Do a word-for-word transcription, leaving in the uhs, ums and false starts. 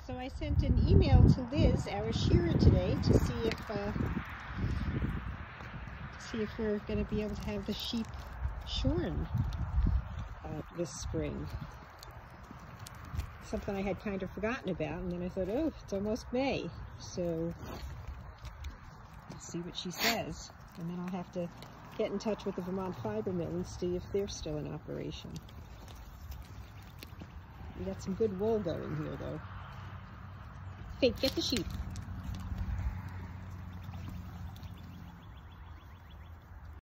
So I sent an email to Liz, our shearer, today to see if uh, see if we're going to be able to have the sheep shorn uh, this spring. Something I had kind of forgotten about, and then I thought, oh, it's almost May, so let's see what she says, and then I'll have to get in touch with the Vermont Fiber Mill and see if they're still in operation. We got some good wool going here, though. Fake, get the sheep.